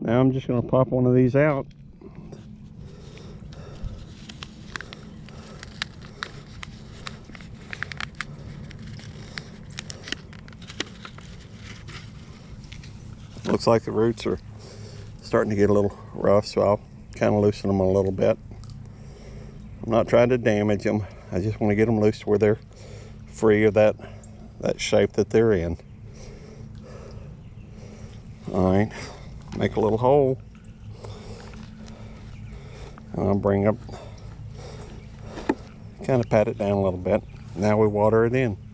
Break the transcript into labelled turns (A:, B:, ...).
A: Now I'm just going to pop one of these out. Looks like the roots are starting to get a little rough, so I'll kind of loosen them a little bit. I'm not trying to damage them. I just want to get them loose where they're free of that shape that they're in. All right, make a little hole. And I'll bring up, kind of pat it down a little bit. Now we water it in.